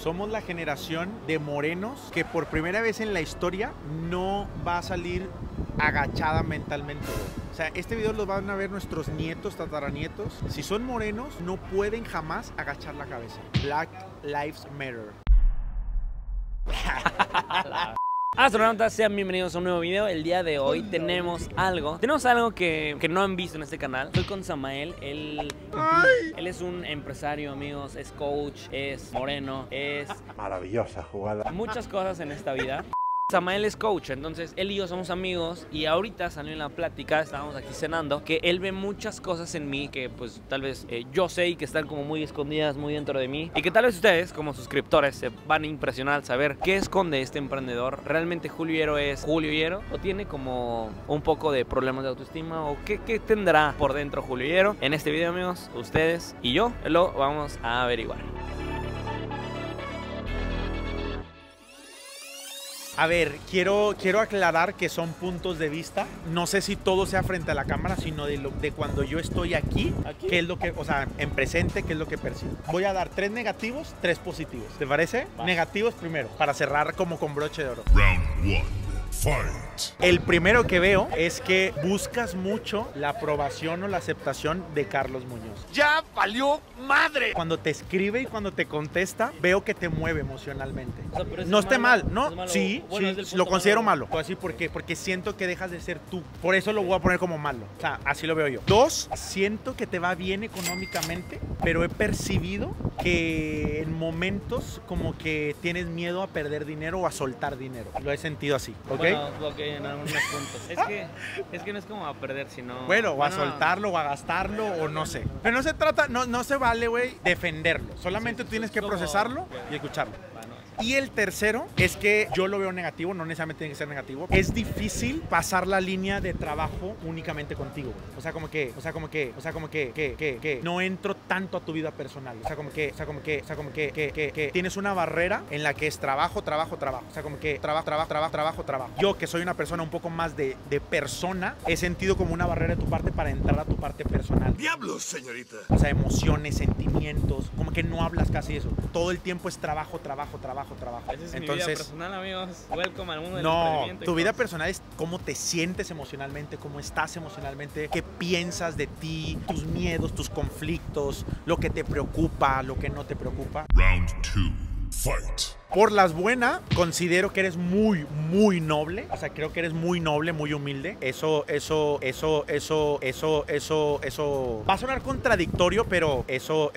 Somos la generación de morenos que por primera vez en la historia no va a salir agachada mentalmente. O sea, este video lo van a ver nuestros nietos, tataranietos. Si son morenos, no pueden jamás agachar la cabeza. Black Lives Matter. Astronautas, sean bienvenidos a un nuevo video. El día de hoy tenemos algo que no han visto en este canal. Estoy con Samael, él es un empresario, amigos, es coach, es moreno, es... Maravillosa jugada. Muchas cosas en esta vida. Samael es coach, entonces él y yo somos amigos y ahorita salió en la plática, estábamos aquí cenando, que él ve muchas cosas en mí que pues tal vez yo sé y que están como muy escondidas, muy dentro de mí, y que tal vez ustedes como suscriptores se van a impresionar al saber qué esconde este emprendedor. ¿Realmente Julio Hierro es Julio Hierro o tiene como un poco de problemas de autoestima o qué tendrá por dentro Julio Hierro? En este video, amigos, ustedes y yo lo vamos a averiguar. A ver, quiero aclarar que son puntos de vista. No sé si todo sea frente a la cámara, sino de cuando yo estoy aquí, qué es lo que, o sea, en presente, qué es lo que percibo. Voy a dar 3 negativos, 3 positivos. ¿Te parece? Va. Negativos primero, para cerrar como con broche de oro. Round 1. Fight. El primero que veo es que buscas mucho la aprobación o la aceptación de Carlos Muñoz. ¡Ya valió madre! Cuando te escribe y cuando te contesta, veo que te mueve emocionalmente. O sea, pero no esté mal, ¿no? ¿Es malo? Sí, Bueno, sí, lo considero malo. Así porque siento que dejas de ser tú. Por eso lo voy a poner como malo. O sea, así lo veo yo. 2, siento que te va bien económicamente, pero he percibido que en momentos como que tienes miedo a perder dinero o a soltar dinero. Lo he sentido así, ¿ok? Bueno, ok, en algunos puntos. Es que no es como a perder, sino... Bueno, o a soltarlo, o a gastarlo, o no sé. Pero no se trata, no se vale, güey, defenderlo. Solamente tú tienes que procesarlo y escucharlo. Y el tercero es que yo lo veo negativo, no necesariamente tiene que ser negativo. Es difícil pasar la línea de trabajo únicamente contigo, güey. O sea, como que no entro tanto a tu vida personal. O sea, como que tienes una barrera en la que es trabajo. O sea, como que trabajo. Yo, que soy una persona un poco más de persona, he sentido como una barrera de tu parte para entrar a tu parte personal. ¡Diablos, señorita! O sea, emociones, sentimientos, como que no hablas casi eso. Todo el tiempo es trabajo. Esa es mi vida personal, amigos. Welcome al mundo del no, emprendimiento. Tu vida personal es cómo te sientes emocionalmente, cómo estás emocionalmente, qué piensas de ti, tus miedos, tus conflictos, lo que te preocupa, lo que no te preocupa. Round 2. Fight. Por las buenas, considero que eres muy noble. O sea, creo que eres muy noble, muy humilde. Eso va a sonar contradictorio, pero eso.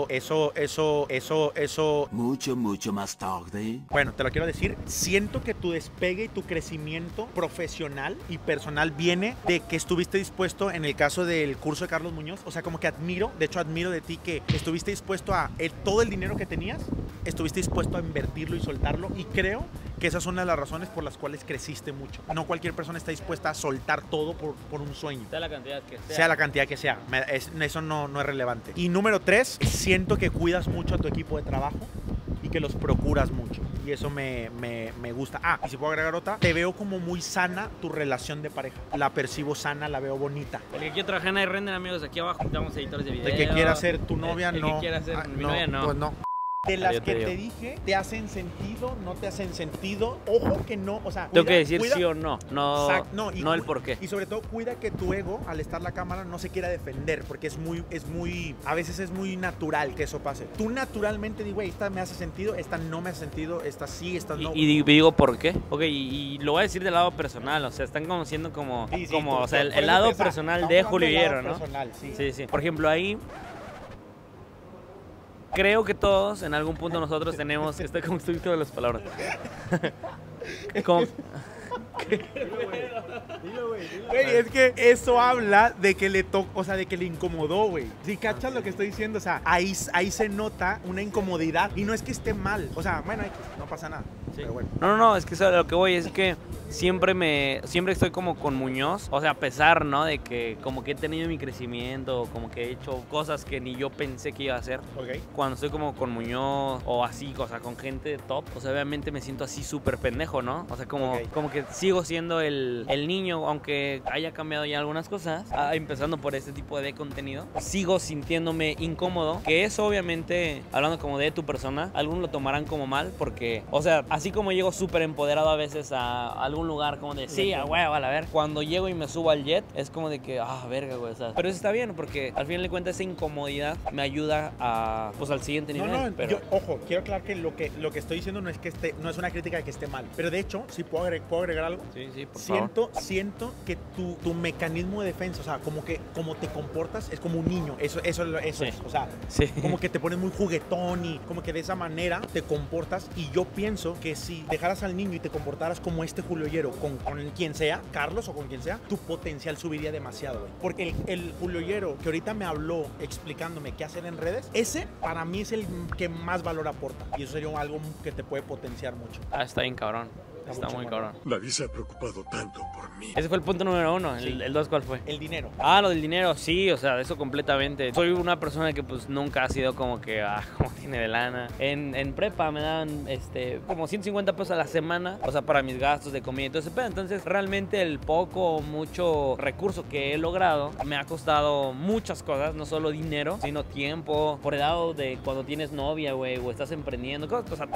Mucho más tarde. Bueno, te lo quiero decir. Siento que tu despegue y tu crecimiento profesional y personal viene de que estuviste dispuesto, en el caso del curso de Carlos Muñoz, o sea, como que admiro de ti que estuviste dispuesto a todo el dinero que tenías, estuviste dispuesto a invertirlo y soltarlo, y creo que esa es una de las razones por las cuales creciste mucho. No cualquier persona está dispuesta a soltar todo por un sueño. Sea la cantidad que sea. Sea la cantidad que sea. Eso no es relevante. Y número 3, siento que cuidas mucho a tu equipo de trabajo y que los procuras mucho. Y eso me gusta. Ah, y si puedo agregar otra, te veo como muy sana tu relación de pareja. La percibo sana, la veo bonita. El que quiera trabajar en iRender, amigos, aquí abajo estamos editores de video. El que quiera ser tu novia, el no. que quiera ser mi novia, no. Pues no. De las Yo que te te digo. dije, ¿te hacen sentido? ¿No te hacen sentido? Ojo que no, o sea... Tengo que decir sí o no, Exacto, no el por qué. Y sobre todo, cuida que tu ego, al estar la cámara, no se quiera defender, porque a veces es muy natural que eso pase. Tú naturalmente digo, güey, esta me hace sentido, esta no me hace sentido, esta sí, esta no. Y digo, ¿por qué? Ok, y lo voy a decir del lado personal, o sea, están como siendo como, Sí, o sea, el lado personal de Julio Hierro, ¿no? Personal, sí. Sí. Por ejemplo, ahí... Creo que todos, en algún punto nosotros tenemos... Está como estoy todas las palabras. Como... Güey, es que eso habla de que le tocó, o sea, de que le incomodó, güey. Si cachas lo que estoy diciendo, o sea, ahí se nota una incomodidad y no es que esté mal. O sea, bueno, no pasa nada. pero bueno. No, es que eso a lo que voy es que siempre estoy como con Muñoz, o sea, a pesar, ¿no? De que como que he tenido mi crecimiento, como que he hecho cosas que ni yo pensé que iba a hacer. Ok. Cuando estoy como con Muñoz o así, o sea, con gente top, o sea, obviamente me siento así súper pendejo, ¿no? O sea, como que sigo siendo el niño, aunque haya cambiado ya algunas cosas, empezando por este tipo de contenido, sigo sintiéndome incómodo, que eso obviamente, hablando como de tu persona, algunos lo tomarán como mal, porque, o sea, así como llego súper empoderado a veces a algún lugar, como de, sí, a huevo, a la ver, cuando llego y me subo al jet, es como de que, verga, güey, o sea, pero eso está bien, porque al final de cuentas esa incomodidad me ayuda a, pues, al siguiente nivel. No, pero... yo, ojo, quiero aclarar que lo que estoy diciendo no es que no es una crítica de que esté mal, pero de hecho, si puedo agregar algo, Sí, por favor. siento que tu mecanismo de defensa, o sea, como te comportas, es como un niño, eso Sí. es, o sea, Sí. como que te pones muy juguetón y como que de esa manera te comportas, y yo pienso que si dejaras al niño y te comportaras como este Julio Ollero, con quien sea, Carlos o con quien sea, tu potencial subiría demasiado, güey. Porque el Julio Ollero que ahorita me habló explicándome qué hacer en redes, ese para mí es el que más valor aporta, y eso sería algo que te puede potenciar mucho. Está bien cabrón. Está muy cabrón. Nadie se ha preocupado tanto por mí. Ese fue el punto número 1. Sí. El 2, ¿cuál fue? El dinero. Lo del dinero, sí, o sea, eso completamente. Soy una persona que pues nunca ha sido como que, como tiene de lana. En prepa me dan como 150 pesos a la semana, o sea, para mis gastos de comida y todo ese pedo. Entonces, realmente el poco o mucho recurso que he logrado me ha costado muchas cosas, no solo dinero, sino tiempo, por el lado de cuando tienes novia, güey, o estás emprendiendo, cosas, o sea,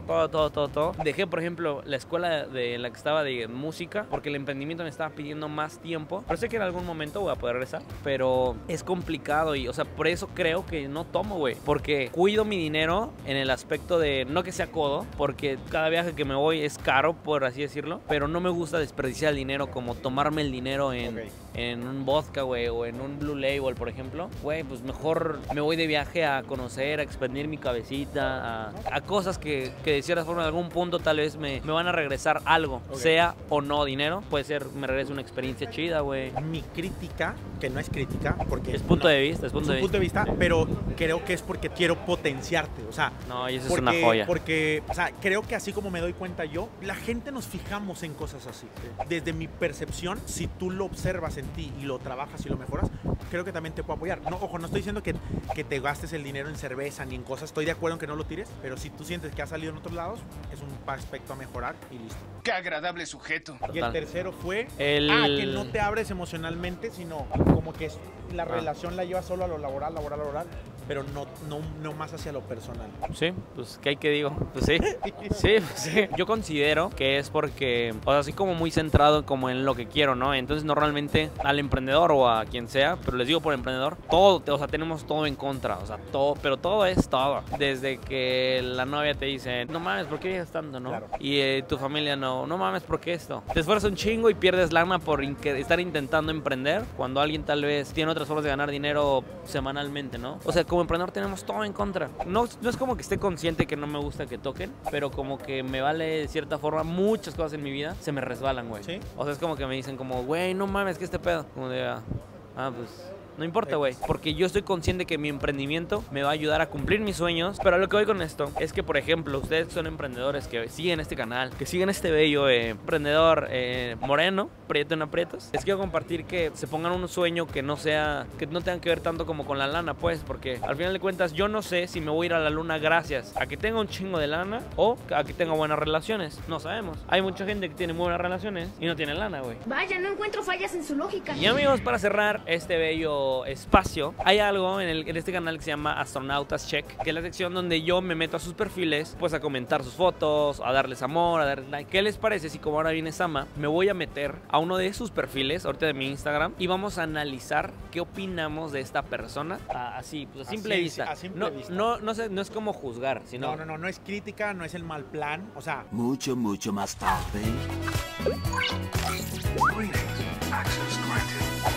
todo. Dejé, por ejemplo, la escuela de la que estaba de música, porque el emprendimiento me estaba pidiendo más tiempo. Pero sé que en algún momento voy a poder regresar, pero es complicado y, o sea, por eso creo que no tomo, güey, porque cuido mi dinero en el aspecto de, no que sea codo, porque cada viaje que me voy es caro, por así decirlo, pero no me gusta desperdiciar el dinero, como tomarme el dinero en un vodka, güey, o en un Blue Label, por ejemplo. Güey, pues mejor me voy de viaje a conocer, a expandir mi cabecita, a cosas que de cierta forma en algún punto tal vez me van a regresar algo, sea o no dinero. Puede ser, me regresa una experiencia chida, güey. Mi crítica, que no es crítica, porque Es punto de vista, es un punto de vista, pero creo que es porque quiero potenciarte, o sea, no, y eso es una joya. Porque, o sea, creo que así como me doy cuenta yo, la gente nos fijamos en cosas así. Desde mi percepción, si tú lo observas en ti y lo trabajas y lo mejoras, creo que también te puedo apoyar. No, ojo, no estoy diciendo que te gastes el dinero en cerveza ni en cosas, estoy de acuerdo en que no lo tires, pero si tú sientes que ha salido en otros lados, es un aspecto a mejorar y listo. ¡Qué agradable sujeto! Y el Total. tercero fue El- que no te abres emocionalmente, sino como que la relación la llevas solo a lo laboral, pero no más hacia lo personal. Sí, pues, ¿qué hay que digo? Pues sí, sí, pues sí. Yo considero que es porque, o sea, así como muy centrado como en lo que quiero, ¿no? Entonces, normalmente al emprendedor o a quien sea, pero les digo por emprendedor, todo, o sea, tenemos todo en contra, o sea, todo, pero todo es todo. Desde que la novia te dice, no mames, ¿por qué viajas tanto, no? Claro. Y tu familia, no mames, ¿por qué esto? Te esfuerzas un chingo y pierdes lana por estar intentando emprender, cuando alguien tal vez tiene otras formas de ganar dinero semanalmente, ¿no? O sea, como emprendedor tenemos todo en contra. No es como que esté consciente que no me gusta que toquen, pero como que me vale de cierta forma muchas cosas en mi vida se me resbalan, güey. ¿Sí? O sea, es como que me dicen como, güey, no mames, ¿qué este pedo? Como de, pues... No importa, güey, porque yo estoy consciente que mi emprendimiento me va a ayudar a cumplir mis sueños. Pero a lo que voy con esto es que, por ejemplo, ustedes son emprendedores que siguen este canal, que siguen este bello emprendedor moreno, prieto en aprietos. Les quiero compartir que se pongan un sueño que no tenga que ver tanto como con la lana, pues, porque al final de cuentas yo no sé si me voy a ir a la luna gracias a que tenga un chingo de lana o a que tenga buenas relaciones. No sabemos. Hay mucha gente que tiene muy buenas relaciones y no tiene lana, güey. Vaya, no encuentro fallas en su lógica. Y amigos, para cerrar este bello espacio, hay algo en este canal que se llama Astronautas Check, que es la sección donde yo me meto a sus perfiles, pues a comentar sus fotos, a darles amor, a darles like. ¿Qué les parece si, como ahora viene Sama, me voy a meter a uno de sus perfiles, ahorita de mi Instagram, y vamos a analizar qué opinamos de esta persona? Así, pues a simple vista. A simple vista. No es como juzgar, sino... No es crítica, no es el mal plan, o sea... Mucho más tarde. Greetings. Access granted.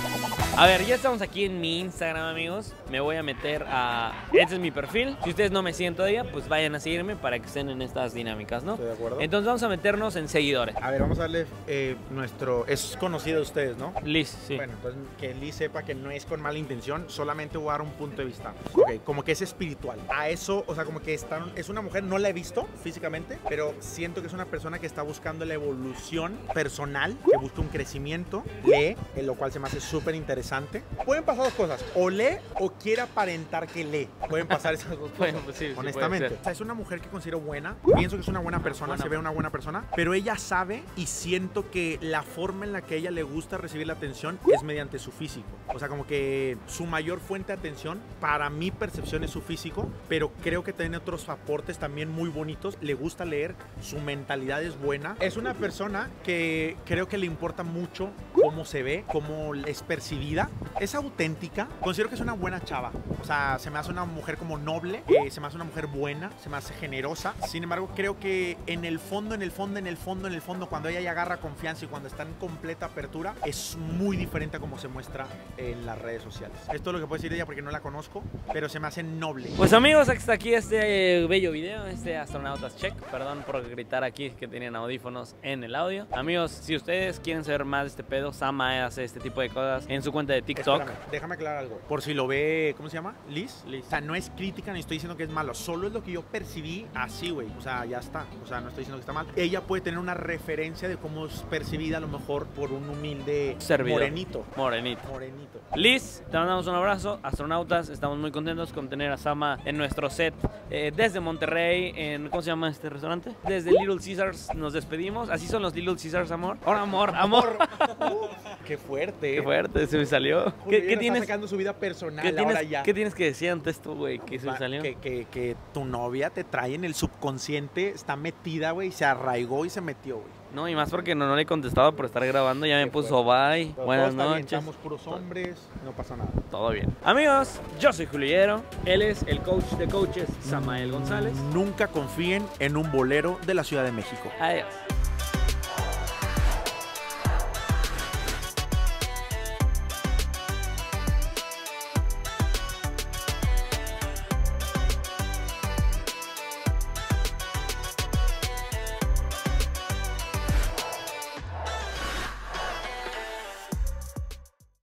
A ver, ya estamos aquí en mi Instagram, amigos. Me voy a meter a... Este es mi perfil. Si ustedes no me siguen todavía, pues vayan a seguirme para que estén en estas dinámicas, ¿no? Estoy de acuerdo. Entonces vamos a meternos en seguidores. A ver, vamos a darle nuestro... Es conocido de ustedes, ¿no? Liz, sí. Bueno, entonces que Liz sepa que no es con mala intención, solamente voy a dar un punto de vista. Ok, como que es espiritual. A eso, o sea, como que es una mujer, no la he visto físicamente, pero siento que es una persona que está buscando la evolución personal, que busca un crecimiento, lee, en lo cual se me hace súper interesante. Pueden pasar dos cosas, o lee o quiere aparentar que lee. Pueden pasar esas dos cosas, Bueno, pues sí, sí honestamente. puede ser. O sea, es una mujer que considero buena, pienso que es una buena persona, se ve una buena persona, pero ella sabe y siento que la forma en la que a ella le gusta recibir la atención es mediante su físico. O sea, como que su mayor fuente de atención, para mi percepción, es su físico, pero creo que tiene otros aportes también muy bonitos. Le gusta leer, su mentalidad es buena. Es una persona que creo que le importa mucho cómo se ve, cómo es percibida. Es auténtica. Considero que es una buena chava. O sea, se me hace una mujer como noble, se me hace una mujer buena, se me hace generosa. Sin embargo, creo que en el fondo, cuando ella ya agarra confianza y cuando está en completa apertura, es muy diferente a cómo se muestra en las redes sociales. Esto es lo que puedo decir de ella porque no la conozco, pero se me hace noble. Pues amigos, hasta aquí este bello video, este Astronautas Check. Perdón por gritar aquí que tenían audífonos en el audio. Amigos, si ustedes quieren saber más de este pedo, Sama hace este tipo de cosas en su cuenta de TikTok. Espérame, déjame aclarar algo. Por si lo ve, ¿cómo se llama? Liz. Liz. O sea, no es crítica ni estoy diciendo que es malo, solo es lo que yo percibí así, güey. O sea, ya está. O sea, no estoy diciendo que está mal. Ella puede tener una referencia de cómo es percibida a lo mejor por un humilde servidor. morenito. Morenito. Morenito. Liz, te mandamos un abrazo. Astronautas, estamos muy contentos con tener a Sama en nuestro set desde Monterrey, en, ¿cómo se llama este restaurante? Desde Little Caesars nos despedimos. Así son los Little Caesars, amor. Ahora, amor. Qué fuerte. Qué fuerte, se me salió. Julio, ¿Qué está tienes? sacando su vida personal ¿Qué ahora ya. ¿Qué tienes que decir ante esto, güey? Que se me salió. Que tu novia te trae en el subconsciente, está metida, güey, se arraigó y se metió, güey. No, y más porque no le he contestado por estar grabando. Ya me Qué puso bye. Pero Buenas todo está bien, noches. estamos puros hombres, no pasa nada. Todo bien. Amigos, yo soy Juliero. Él es el coach de coaches, Samael González. Nunca confíen en un bolero de la Ciudad de México. Adiós.